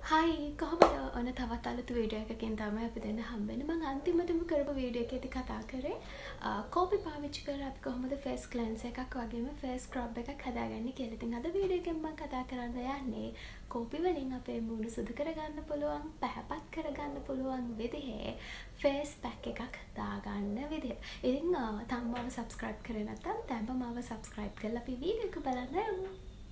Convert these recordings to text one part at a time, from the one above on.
හයි කොහොමද ඔන්න තවත් අලුත් වීඩියෝ එකකින් තමයි අපි දෙන්න හම්බෙන්නේ. මම අන්තිමටම කරපු වීඩියෝ එකේදී කතා කරේ කෝපි පාවිච්චි කරලා අපි කොහොමද ෆේස් ක්ලෙන්ස් එකක් වගේම ෆේස් ස්ක්‍රබ් එකක් හදාගන්නේ කියලා. ඉතින් අද වීඩියෝ එකෙන් මම කතා කරන්න යන්නේ කෝපි වලින් අපේ මූණ සුදු කරගන්න පුළුවන්, පැහැපත් කරගන්න පුළුවන් විදිහේ ෆේස් පැක් එකක් දාගන්න විදිහ. ඉතින් තාම මාව සබ්ස්ක්‍රයිබ් කරේ නැත්නම් දැන්ම මාව සබ්ස්ක්‍රයිබ් කරලා අපි වීඩියෝ එක බලන්න යමු.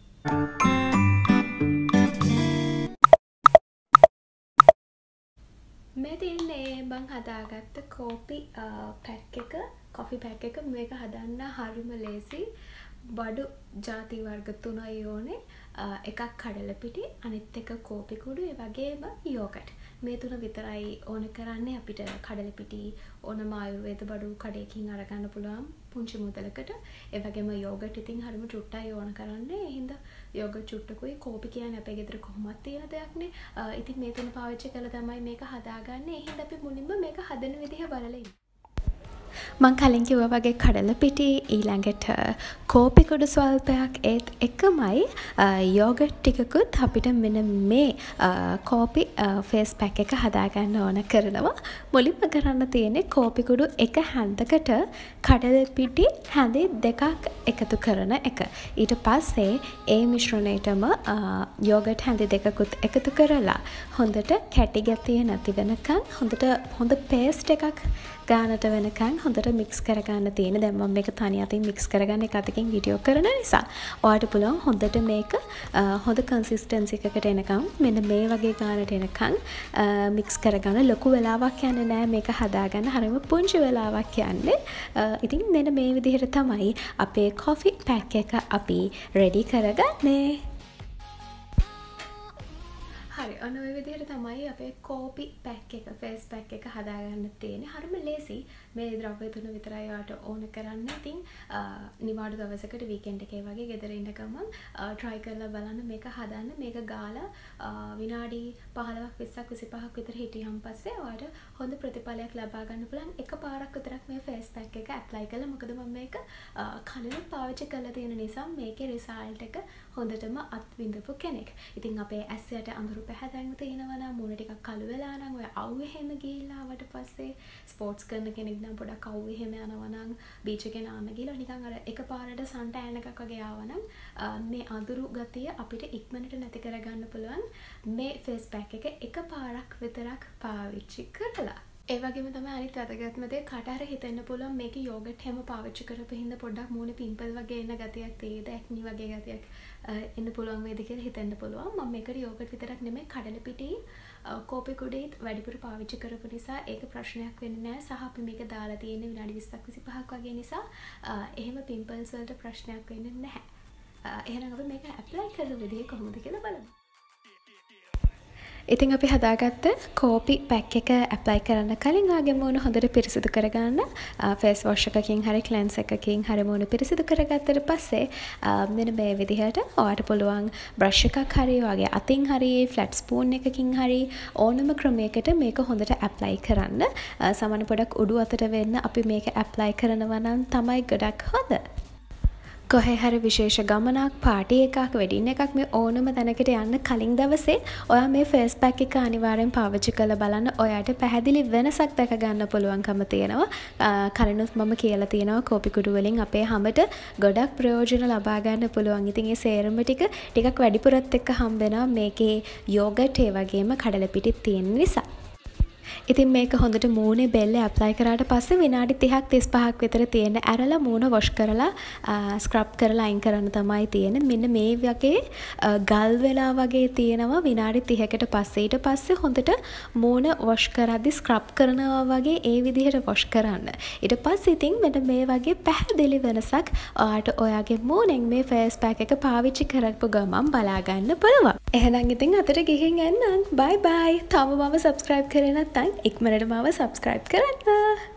මේ තියන්නේ මං හදාගත්ත කෝපි පැක් එක, කොෆි පැක් එක. මේක හදන්න හරිම ලේසි. බඩු ජාති වර්ග 3යි ඕනේ. එකක් කඩලපිටි, අනිත් එක කෝපි කුඩු, ඒ වගේම යෝගට්. මේ තුන විතරයි ඕන කරන්නේ. අපිට කඩලපිටි ඕනම ආයුර්වේද බඩු කඩේකින් අරගන්න පුළුවන් පුංචි මුදලකට. ඒ වගේම යෝගට් ඉතින් හරිම චුට්ටයි ඕන කරන්නේ. ඒ හින්දා යෝගට් චුට්ටකුයි. කෝපි කියන්නේ අපේ ගෙදර කොහොමවත් තියෙන දෙයක්නේ. ඉතින් මේ තුන පාවිච්චි කරලා තමයි මේක හදාගන්නේ. ඒ හින්දා අපි මුලින්ම මේක හදන විදිහ බලලා ඉමු. මං කලින් කිව්වා වගේ කඩලපිටි, ඊළඟට කෝපි කුඩු ස්වල්පයක්, ඒත් එකමයි යෝගට් ටිකකුත් අපිට මෙන්න මේ කෝපි ෆේස් පැක් එක හදාගන්න ඕන කරනවා. මුලින්ම කරන්න තියෙන්නේ කෝපි කුඩු එක හැන්දකට කඩලපිටි හැඳි දෙකක් එකතු කරන එක. ඊට පස්සේ ඒ මිශ්‍රණයටම යෝගට් හැඳි දෙකකුත් එකතු කරලා හොඳට කැටි ගැතිය නැති වෙනකන් හොඳ පේස්ට් එකක් ගානට වෙනකන් හොඳට මික්ස් කරගන්න තියෙන. දැන් මම මේක තනි අතින් මික්ස් කරගන්න එක අතකින් වීඩියෝ කරන නිසා ඔයාලට පුළුවන් හොඳට මේක හොඳ කන්සිස්ටන්සි එකකට එනකම් මෙන්න මේ වගේ ගානට එනකම් මික්ස් කරගන්න. ලොකු වෙලාවක් යන්නේ නැහැ මේක හදාගන්න. හරියම පුංචි වෙලාවක් යන්නේ. ඉතින් මෙන්න මේ විදිහට තමයි අපේ කොෆි පැක් එක අපි රෙඩි කරගන්නේ. හරි, ඔන්න ඔය විදිහට තමයි අපේ කෝපි පැක් එක, ෆේස් පැක් එක හදාගන්න තියෙන්නේ. හරිම ලේසි. මේ ද්‍රව්‍ය තුන විතරයි ඔයාලට ඕන කරන්න. ඉතින් නිවාඩු දවසකට වීකෙන්ඩ් එකේ වගේ ගෙදර ඉන්න ගමන් try කරලා බලන්න මේක හදන්න. මේක ගාලා විනාඩි 15ක් 20ක් 25ක් විතර හිටියන් පස්සේ ඔයාලට හොඳ ප්‍රතිඵලයක් ලබා ගන්න පුළුවන්. එකපාරක් විතරක් මේ ෆේස් පැක් එක ඇප්ලයි කළා. මොකද මම මේක කලින් පාවිච්චි කරලා තියෙන නිසා මේකේ රිසල්ට් එක හොඳටම අත්විඳපු කෙනෙක්. ඉතින් අපේ ඇස් යට අඳුරු පැහැදැන්ව තියෙනවා නම්, මූණ ටිකක් කළු වෙලා නම්, ඔය අවු එහෙම ගිහිල්ලා ආවට පස්සේ ස්පෝර්ට්ස් කරන කෙනෙක් නම් පොඩක් අවු එහෙම යනවා නම්, බීච් එකේ නාන්න ගිහලා නිකන් අර එකපාරට සන් ටෑන් එකක් වගේ ආවා නම් මේ අඳුරු ගතිය අපිට ඉක්මනට නැති කරගන්න පුළුවන් මේ ෆේස් පැක් එක එකපාරක් විතරක් පාවිච්චි කරලා. ඒ වගේම තමයි අනිත් වැදගත්ම දේ, කට අර හිතෙන්න පුළුවන් මේක යෝගට් හැම පාවිච්චි කරපු හින්දා පොඩ්ඩක් මූණේ පිම්පල් වගේ එන ගතියක් තියෙද, ඇක්නි වගේ ගතියක් එන්න පුළුවන් වේද කියලා හිතෙන්න පුළුවන්. මම මේකට යෝගට් විතරක් නෙමෙයි කඩලපිටි, කෝපි කුඩේත් වැඩිපුර පාවිච්චි කරපු නිසා ඒක ප්‍රශ්නයක් වෙන්නේ නැහැ. සහ අපි මේක දාලා තියෙන්නේ විනාඩි 20ක් 25ක් වගේ නිසා එහෙම පිම්පල්ස් වලට ප්‍රශ්නයක් වෙන්නේ නැහැ. එහෙනම් අපි මේක ඇප්ලයි කරන විදිය කොහොමද කියලා බලමු. ඉතින් අපි හදාගත්ත කෝපි පැක් එක ඇප්ලයි කරන්න කලින් ආගේ මූණ හොඳට පිරිසිදු කරගන්න. ෆේස් වොෂ් එකකින් හරි ක්ලෙන්ස් එකකින් හරි මූණ පිරිසිදු කරගත්තට පස්සේ මෙන්න මේ විදිහට ඔයාලට පුළුවන් බ්‍රෂ් එකක් හරි වගේ අතින් හරි ෆ්ලැට් ස්පූන් එකකින් හරි ඕනම ක්‍රමයකට මේක හොඳට ඇප්ලයි කරන්න. සමහර පොඩක් උඩු අතට වෙන්න අපි මේක ඇප්ලයි කරනවා නම් තමයි ගොඩක් හොඳ. කොහේ හරි විශේෂ ගමනක්, පාටි එකක්, වෙඩින් එකක් මේ ඕනම තැනකට යන්න කලින් දවසේ ඔයා මේ ෆේස් පැක් එක අනිවාර්යෙන් පාවිච්චි කරලා බලන්න. ඔයාට පැහැදිලි වෙනසක් දැක ගන්න පුළුවන්කම තියෙනවා. කලිනුත් මම කියලා තියෙනවා කෝපි කුඩු වලින් අපේ හැමට ගොඩක් ප්‍රයෝජන ලබා ගන්න පුළුවන්. ඉතින් ඒ සේරම ටිකක් වැඩිපුරත් එක්ක හම්බ වෙනවා මේකේ යෝගට් ඒ වගේම කඩලපිටිත් තියෙන නිසා. ඉතින් මේක හොඳට මූණේ බෙල්ලේ ඇප්ලයි කරාට පස්සේ විනාඩි 30ක් 35ක් විතර තියෙන ඇරලා මූණ වොෂ් කරලා ස්ක්‍රබ් කරලා අයින් කරන්න තමයි තියෙන්නේ. මෙන්න මේ වගේ ගල් වෙලා වගේ තියෙනවා විනාඩි 30කට පස්සේ. ඊට පස්සේ හොඳට මූණ වොෂ් කරද්දි ස්ක්‍රබ් කරනවා වගේ ඒ විදිහට වොෂ් කරන්න. ඊට පස්සේ ඉතින් මෙන්න මේ වගේ පැහැදිලි වෙනසක් ඔයාට ඔයාගේ මූණෙන් මේ ෆේස් පැක් එක පාවිච්චි කරපු ගමන් බලා ගන්න පුළුවන්. එහෙනම් ඉතින් අතට ගිහින් එන්නම්. බයි බයි. තාම මම සබ්ස්ක්‍රයිබ් කරේ නැත්නම් ඉක්මනට මාව සබ්ස්ක්‍රයිබ් කරන්න.